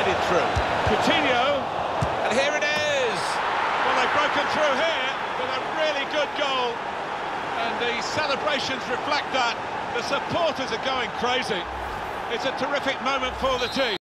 guided through. Coutinho, and here it is! Well, they've broken through here with a really good goal, and the celebrations reflect that. The supporters are going crazy. It's a terrific moment for the team.